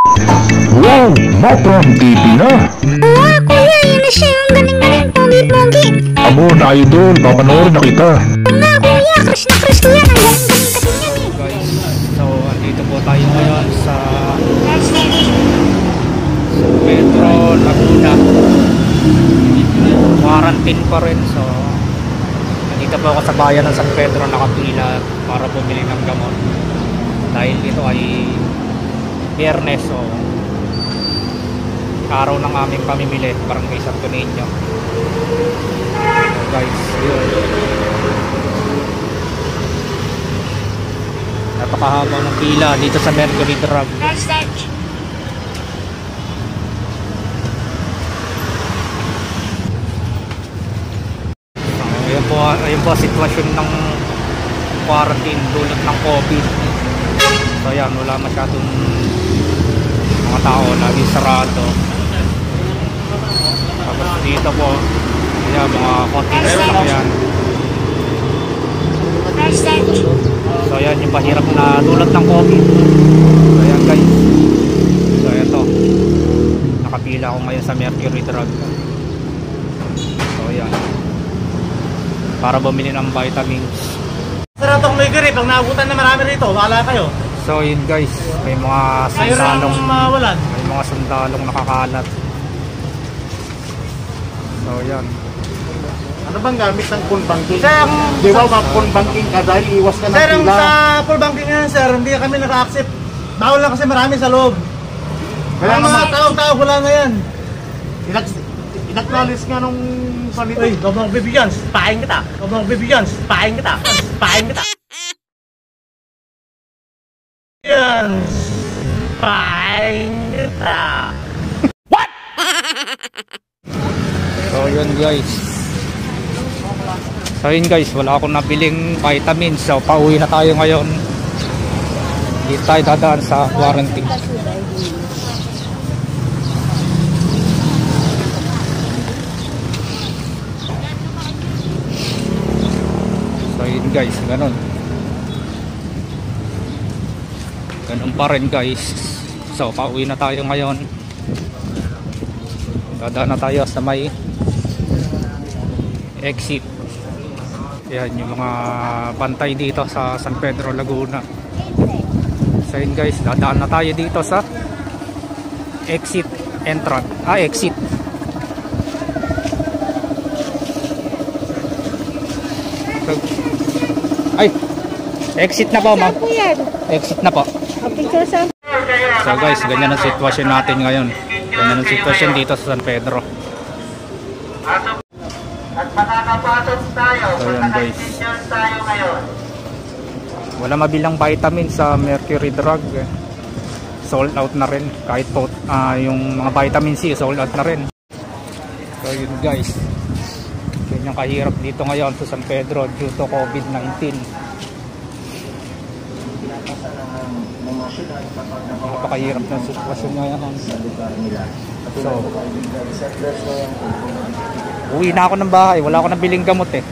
Wow, Matron TV na. Oo, kuya, yun na siya. Ang galing-galing, pogi-pogi. Amo na idol, papanoorin na kita. Oo nga, kuya, crush na crush ko yan. Ang galing-galing kasi yan eh. Guys, so andito po tayo ngayon sa Metro Laguna. Quarantine pa rin, so andito po ako sa bayan ng San Pedro, nakapila para bumili ng gamot dahil dito ay Biyernes, so araw ng aming pamimili, Barangay Santo Niño. So guys, yun, napakahaba ng pila dito sa Mercury Drug. Ayun po sitwasyon ng quarantine dulot ng COVID. So yan, wala masyadong mga tao, lagi sarado. Tapos dito po, yan, mga container lang yan. So yan, yung pahirap na dulot ng COVID. So yan guys, so ito, nakapila ako ngayon sa Mercury Drug. So yan, para bumili ng vitamins. Sarado kung may gari, pag naabutan na marami rito, wala kayo. So yun guys, may mga sundalong, may mga sundalong nakakalat. So yan. Ano bang gamit ng phone banking? Sir, di ba phone banking ka dahil iwas ka ng pila? Sir, sa phone banking yan sir, hindi kami naka-accept. Bawal lang kasi marami sa loob. Kaya mga tao-tao wala na yan. Inacknowledge nga nung sanito. Uy, huwag mo akong bibigyan, paing kita. Huwag mo akong bibigyan, paing kita. Paing kita. Yan. Paing kita. What? So yun guys. So yun guys, wala akong nabiling vitamins. So pauwi na tayo ngayon. Hindi tayo dadaan sa quarantine. So yun guys, ganun pa rin guys. So pauwi na tayo ngayon. Dadaan na tayo sa may exit. Yan yung mga bantay dito sa San Pedro Laguna. So yun guys, dadaan na tayo dito sa exit entrance. Exit. So, exit na po ma'am. Exit na po. So guys, ganyan ang sitwasyon natin ngayon. Ganyan ang sitwasyon dito sa San Pedro. So yan guys, wala mabilang vitamin sa Mercury Drug. Sold out na rin. Kahit po yung mga vitamin C sold out na rin. So yun guys, ganyan kahirap dito ngayon sa San Pedro due to COVID-19. Napakahirap ng sitwasyon ngayon. So uwi na ako ng bahay, wala ako nabiling gamot eh.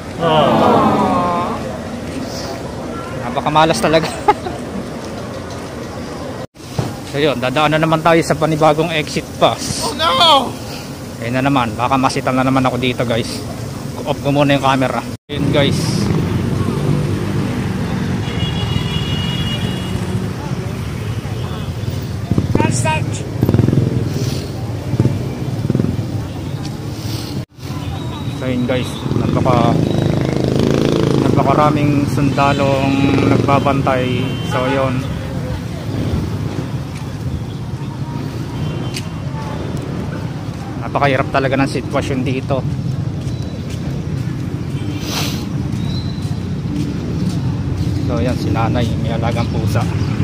Napakamalas talaga. So yun, dadaan na naman tayo sa panibagong exit pass. Oh no! Ayun na naman, baka masitan na naman ako dito guys. Off ko muna yung camera. Ayun guys, ayun guys, napakaraming sundalong nagbabantay. So yun, napakahirap talaga ng sitwasyon dito. So yan, si nanay may alagang pusa.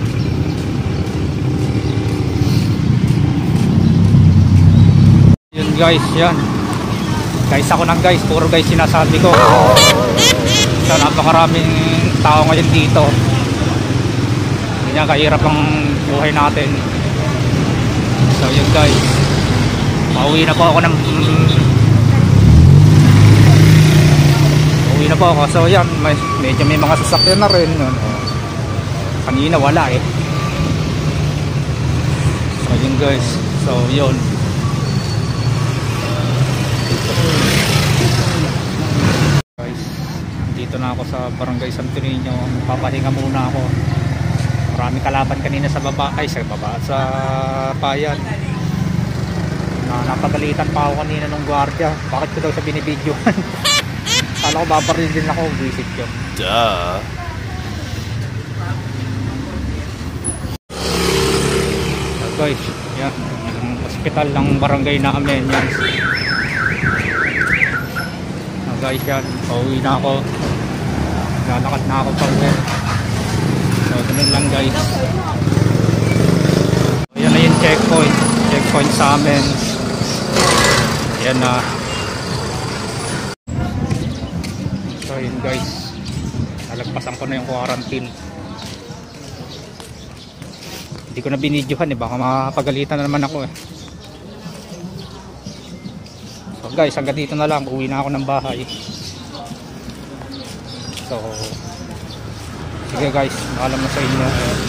Yun guys, yan guys, ako nang guys, puro guys sinasabi ko. So napakaraming tao ngayon dito. Ganyan kahirap ang buhay natin. So yun guys, pauwi na po ako ng uwi na po ako. So yan, medyo may mga sasakyan na rin. Kanina wala eh. So yun guys, so yun. Guys, dito na ako sa Barangay Santo Niño. Papahinga muna ako. Maraming kalaban kanina sa baba, sa bayan. Napagalitan pa ako kanina ng gwardiya. Bakit ko daw siya binibidyohan? Kala ko babaril din ako, visit yun. Duh. So guys, yan, yung hospital ng barangay namin yan. So guys, yan, pauwi na ako. Lalakad na ako pa uwi. So ganun lang guys. So, yan na yung checkpoint sa amin. Yan na. So yun guys, nalagpasan ko na yung quarantine. Hindi ko na binidyohan baka makapagalitan na naman ako So guys, hanggang dito na lang, uwi na ako ng bahay. So sige guys, maalam na sa inyo.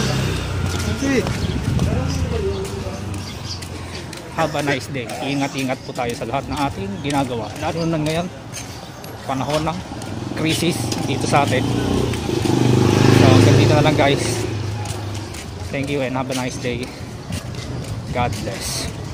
Have a nice day. Ingat-ingat po tayo sa lahat ng ating ginagawa, lalo na ngayon, panahon ng crisis dito sa atin. So hanggang dito na lang guys. Thank you and have a nice day. God bless.